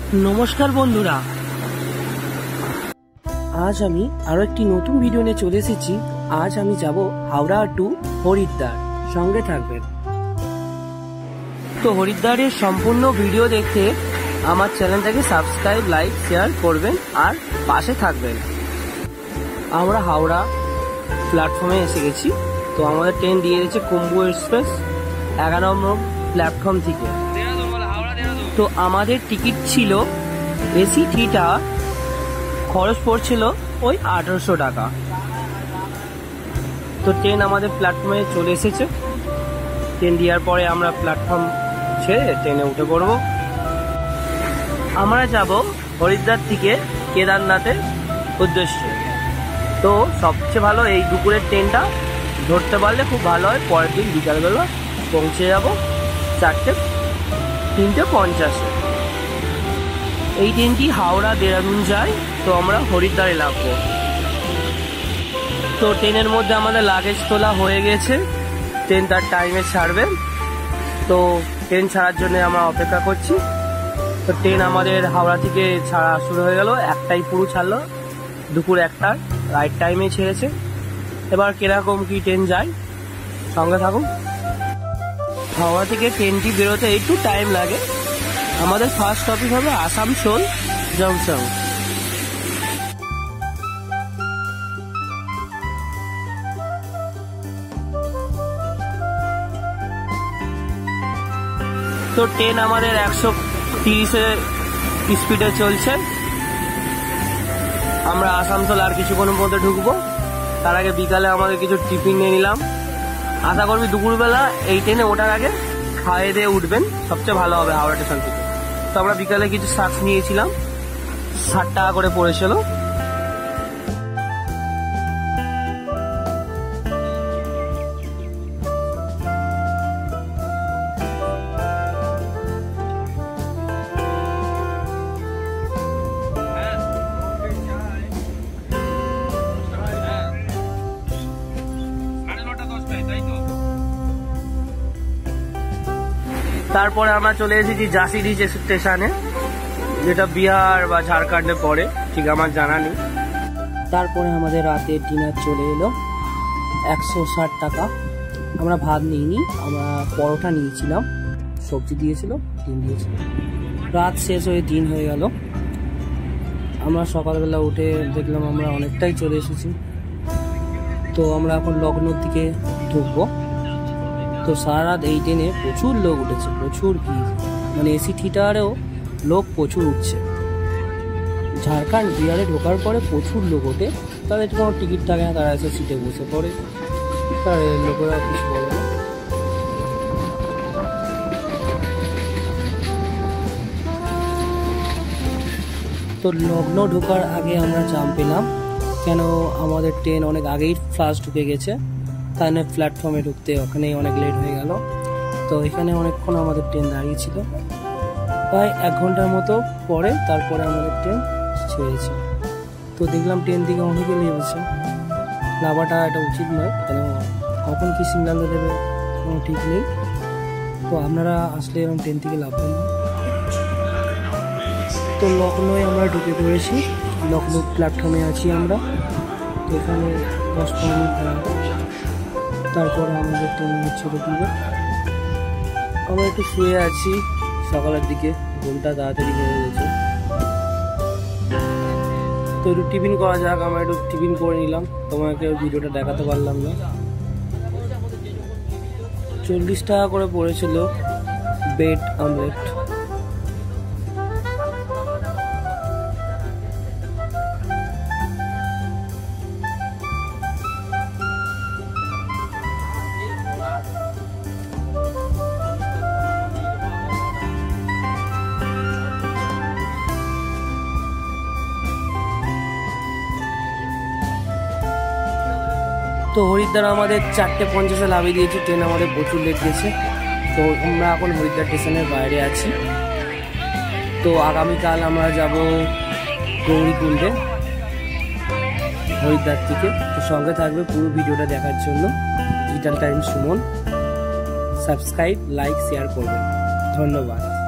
নমস্কার বন্ধুরা, আজ আমি আরো একটি নতুন ভিডিও নিয়ে চলে এসেছি। আজ আমি যাব হাওড়া টু হরিদ্বার, সঙ্গে থাকবেন। তো হরিদ্বারের সম্পূর্ণ ভিডিও দেখতে আমার চ্যানেলটাকে সাবস্ক্রাইব, লাইক, শেয়ার করবেন আর পাশে থাকবেন। আমরা হাওড়া প্ল্যাটফর্মে এসে গেছি। তো আমাদের ট্রেন দিয়ে দিয়েছে কুম্ভ এক্সপ্রেস 11 নম্বর প্ল্যাটফর্ম থেকে। তো আমাদের টিকিট ছিল এসি থিটা, খরচ পড়ছিল ওই 1800 টাকা। তো ট্রেন আমাদের প্ল্যাটফর্মে চলে এসেছে। ট্রেন দেওয়ার পরে আমরা প্ল্যাটফর্ম ছেড়ে ট্রেনে উঠে পড়ব। আমরা যাব হরিদ্বার থেকে কেদারনাথের উদ্দেশ্যে। তো সবচেয়ে ভালো এই দুপুরের ট্রেনটা ধরতে পারলে খুব ভালো হয়। পরের দিন বিকালবেলা পৌঁছে যাব 3:50। এই ট্রেনটি হাওড়া দেরাদুন যায়। তো আমরা হরিদ্বারে নামবো। তো ট্রেনের মধ্যে আমাদের লাগেজ তোলা হয়ে গেছে। ট্রেন তার টাইমে ছাড়বে। তো ট্রেন ছাড়ার জন্য আমরা অপেক্ষা করছি। তো ট্রেন আমাদের হাওড়া থেকে ছাড়া শুরু হয়ে গেল। একটাই পুরো ছাড়লো, দুপুর 1টার রাইট টাইমে ছেড়েছে। এবার কিরকম কি ট্রেন যায় সঙ্গে থাকুন। হাওড়া থেকে ট্রেনটি বেরোতে একটু টাইম লাগে। আমাদের ফার্স্ট স্টপেজ হবে আসানসোল জংশন। তো ট্রেন আমাদের 130-এর স্পিডে চলছে। আমরা আসানসোল আর কিছুক্ষণের মধ্যে ঢুকবো। তার আগে বিকালে আমাদের কিছু টিফিন নিয়ে নিলাম। আশা করবি দুপুরবেলা এই ট্রেনে ওঠার আগে খাইয়ে দিয়ে উঠবেন, সবচেয়ে ভালো হবে হাওড়া স্টেশন থেকে। তো আমরা বিকালে কিছু স্ন্যাক্স নিয়েছিলাম, 60 টাকা করে পড়েছিল। তারপরে আমরা চলে এসেছি জাসিডি স্টেশনে, যেটা বিহার বা ঝাড়খণ্ডে পড়ে, ঠিক আমার জানা নেই। তারপরে আমাদের রাতের ডিনার চলে এলো, 160 টাকা। আমরা ভাত নিইনি, আমরা পরোটা নিয়েছিলাম, সবজি দিয়েছিল, ডিম দিয়েছিল। রাত শেষ হয়ে দিন হয়ে গেল। আমরা সকালবেলা উঠে দেখলাম আমরা অনেকটাই চলে এসেছি। তো আমরা এখন লখনৌর দিকে ঢুকবো। তো সারা রাত এই ট্রেনে প্রচুর লোক উঠেছে, প্রচুর ভিড়, মানে এসি থিয়েটারেও লোক প্রচুর উঠছে। ঝাড়খণ্ড বিহারে ঢোকার পরে প্রচুর লোক ওঠে। তাদের কোনো টিকিট থাকে না, তারা এসে সিটে বসে পড়ে, তার লোকেরা কিছু বলে না। তো লখনৌ ঢোকার আগে আমরা জাম পেলাম, কেন আমাদের ট্রেন অনেক আগেই ফার্স্ট ঢুকে গেছে। তাই না প্ল্যাটফর্মে ঢুকতে ওখানেই অনেক লেট হয়ে গেল। তো এখানে অনেকক্ষণ আমাদের ট্রেন দাঁড়িয়েছিল, প্রায় 1 ঘন্টার মতো পরে তারপরে আমাদের ট্রেন ছেড়েছে। তো দেখলাম ট্রেন থেকে অনেকে নেমেছে। নামাটা এটা উচিত নয়, কেন কখন কি সিগন্যাল দেবে কোনো ঠিক নেই। তো আপনারা আসলে এরকম ট্রেন থেকে নামবেন না। তো লখনৌয়ে আমরা ঢুকে পড়েছি, লখনৌ প্ল্যাটফর্মে আছি আমরা। তো এখানে 10-15 মিনিট দাঁড়াবো, তারপরে আমাদের ট্রেন ছেড়ে দিবে। আমরা একটু শুয়ে আছি, সকালের দিকে ঘুমটা তাড়াতাড়ি হয়ে গেছে। তো একটু টিফিন করা যাক। আমরা একটু টিফিন করে নিলাম, তোমাকে ভিডিওটা দেখাতে পারলাম না। 40 টাকা করে পড়েছিল বেড আমলেট। তো হরিদ্বার আমাদের 4:50-এ নামিয়ে দিয়েছি। ট্রেন আমাদের প্রচুর লেট গেছে। তো আমরা এখন হরিদ্বার স্টেশনের বাইরে আছি। তো আগামীকাল আমরা যাব গৌরীকুণ্ডে হরিদ্বার থেকে। তো সঙ্গে থাকবে পুরো ভিডিওটা দেখার জন্য। Digital time Suman, subscribe, like, share করবেন। ধন্যবাদ।